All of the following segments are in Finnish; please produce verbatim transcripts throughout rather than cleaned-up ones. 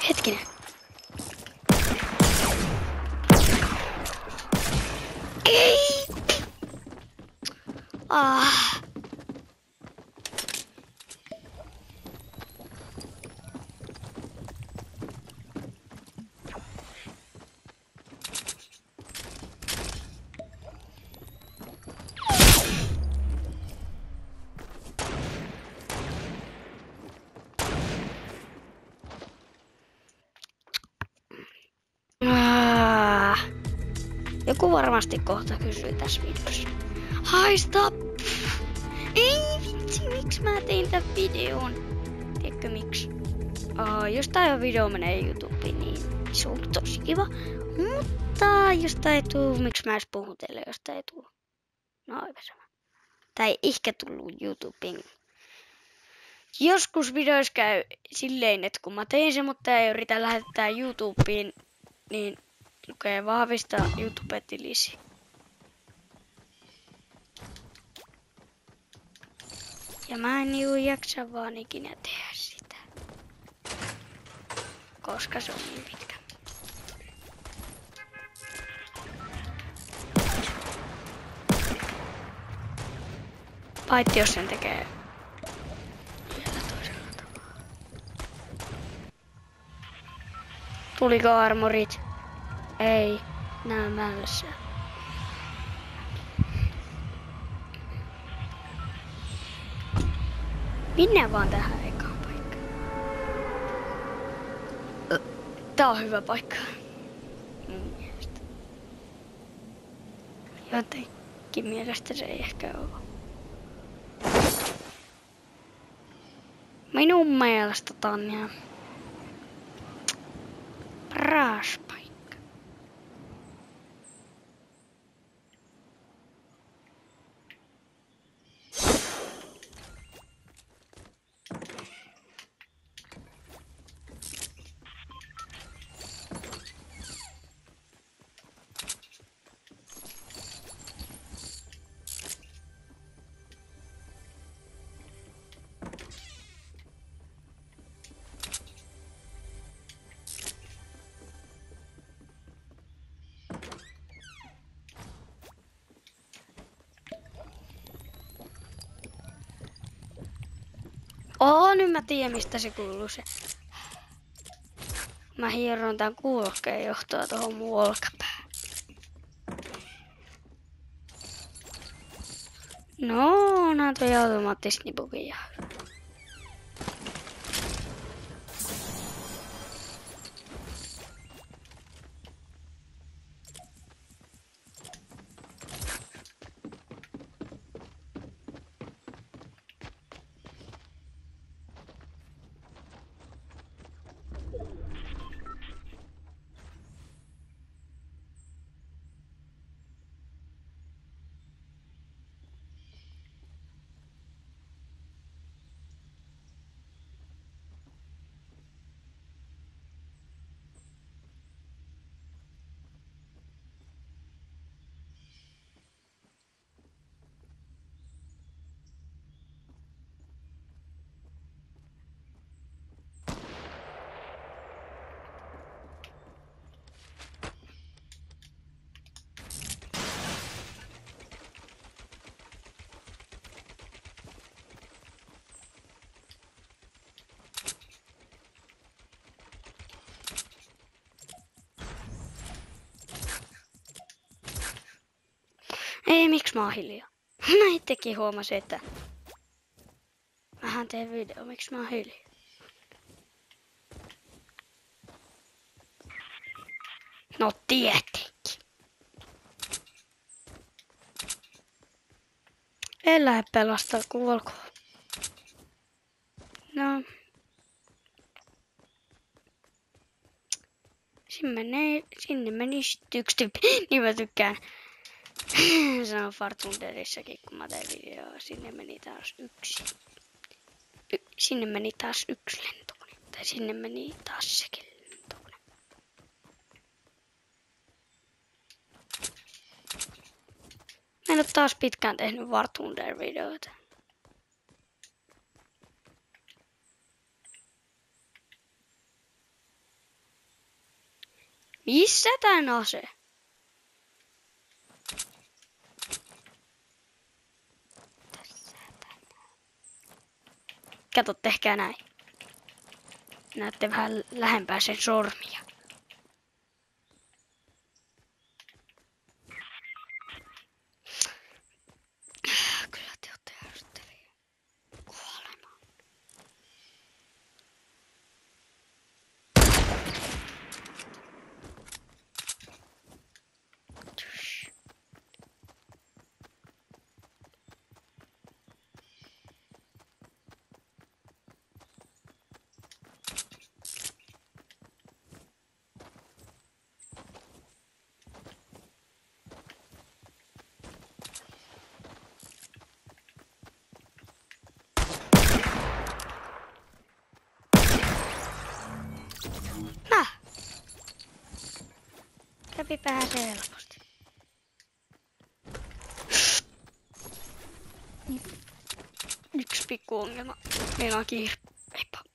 Hetkinen. Ei! Ah. Ah. Joku varmasti kohta kysyy tässä videossa. Haista! Ei vitsi, miksi mä tein tän videon? Tiedätkö miksi? Uh, jos tää video menee YouTubeen, niin se on tosi kiva. Mutta jos tää ei tuu, miksi mä edes puhun teille, jos tää ei tuu? No aivan sama. Tää ei ehkä tullut YouTubeen. Joskus videoissa käy silleen, että kun mä tein sen, mutta ei yritä lähettää YouTubeen, niin lukee vahvistaa YouTube-tilisi. Ja mä en niinku jaksa vaan ikinä tehdä sitä. Koska se on niin pitkä. Paitsi jos sen tekee vielä toisella tavalla. Tuliko armorit? Ei. Nää mälsä. Minne vaan tähän ekaan paikkaan. Tää on hyvä paikka. Mun mielestä. Jotenkin mielestä se ei ehkä oo. Minun mielestä tää on ihan paras paikka. Oo, nyt mä tiedän mistä se kuuluu se. Mä hieron tän kuulokkeen johtoa tohon mun olkapäähän. No, nää toi automaattisnipukin ja ei, miksi mä oon hiljaa? Mä itsekin huomasin, että mähän teen video, miksi mä oon hiljaa? No tietenkin. En lähde pelastaa kuolkoon. No. Sinne meni, sinne meni yksi tyyppi. Niin mä tykkään. Se on Fartunderissakin, kun mä teen videoa. Sinne meni taas yksi. Y sinne meni taas yksi lentokone. Tai sinne meni taas sekin lentokone. Mä en oo taas pitkään tehnyt Fartunder-videoita. Missä tän ase? Kato, tehkää näin. Näette vähän lähempää sen sormia. Kyllä te ootte ärsyttäviä. Kuolemaan. Näh! Kävi pääsee helposti. Yksi pikku ongelma. Meillä on kiire. Heippa.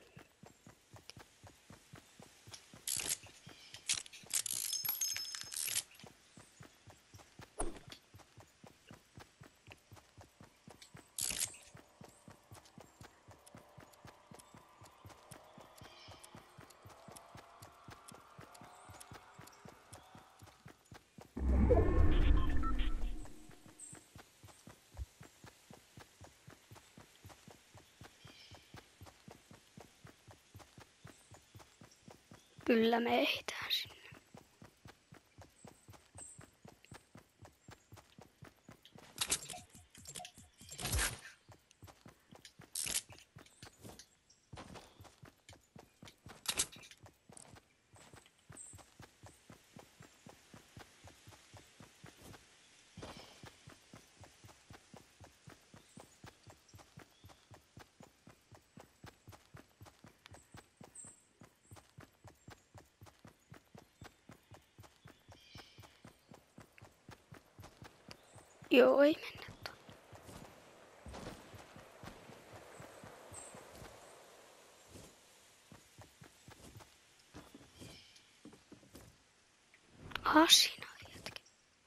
Kyllä me ehditään sinne. Joo, ei mennä tuonne. Asina jätkä.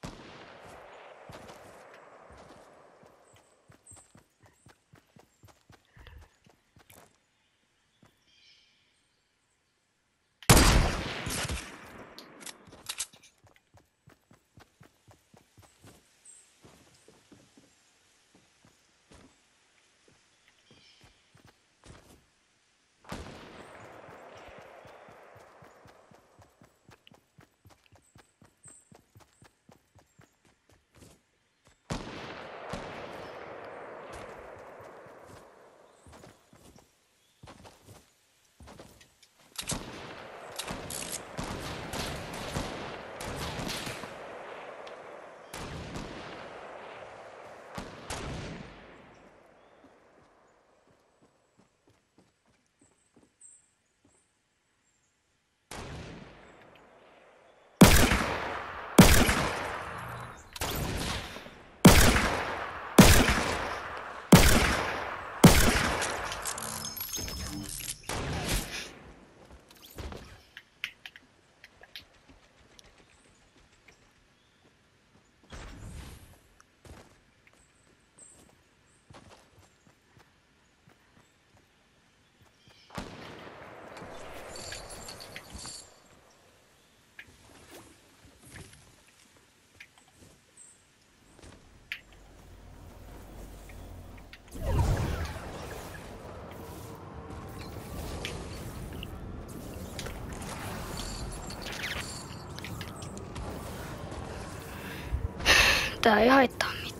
Tää ei haittaa mitään.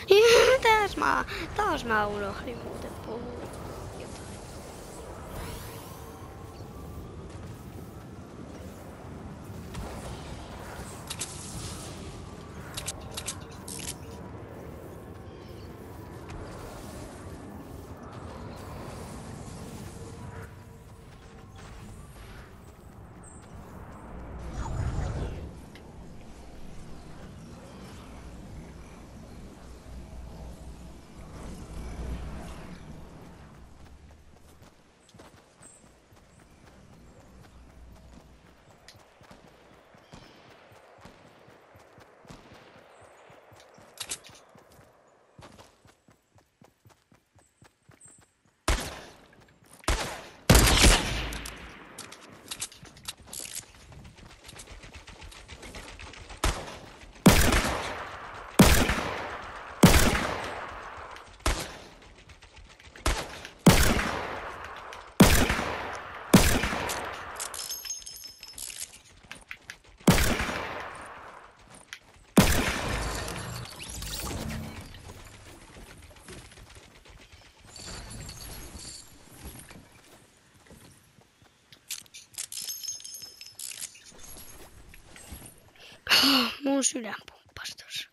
Taas mä, taas mä unohdin muuten puhua. Mun sydän pumppasi tossa.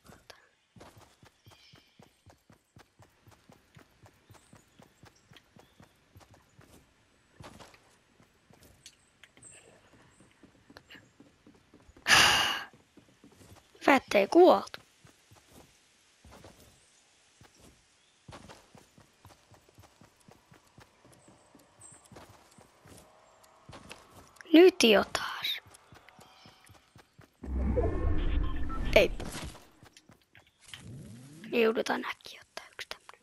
Hyvä, ettei kuoltu. Nyt jo taas. Ei. Joudutaan äkkiä ottaa yksi tämmönen.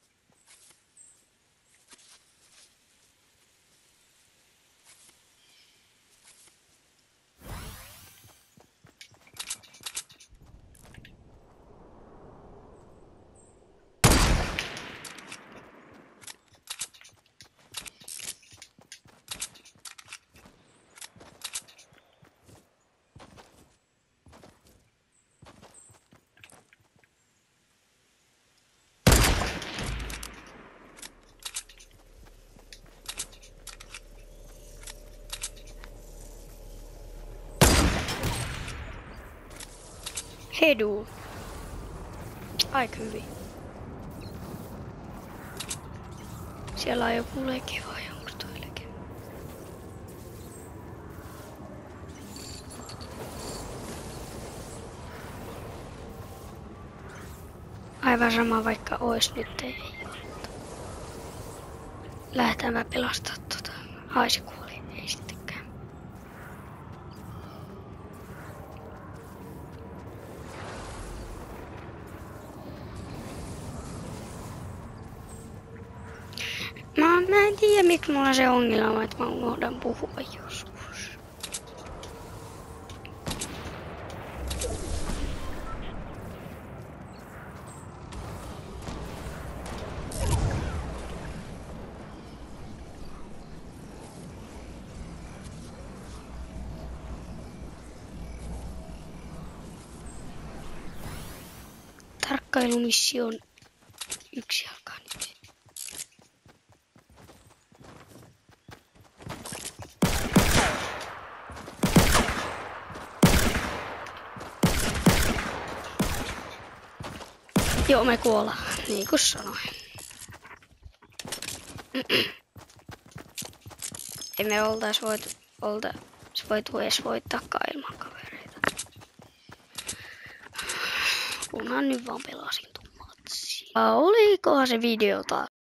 Hedu. Aika hyvin. Siellä on joku leke vai onko toi leke? Aivan sama vaikka ois nyt ei ole. Lähdetään mä pelastaa tota. Ai se kuoli, ei sittenkään. Mä, mä en tiedä miksi mulla on se ongelma, että mä unohdan puhua joskus. Tarkkailumission yksi alkaa nyt. Joo, me kuollaan, niin kuin sanoin. Ei me oltais voitu, oltais voitu edes voittaakaan ilman kavereita. Kunhan nyt vaan pelasin tuon matsia. Olikohan se video taas?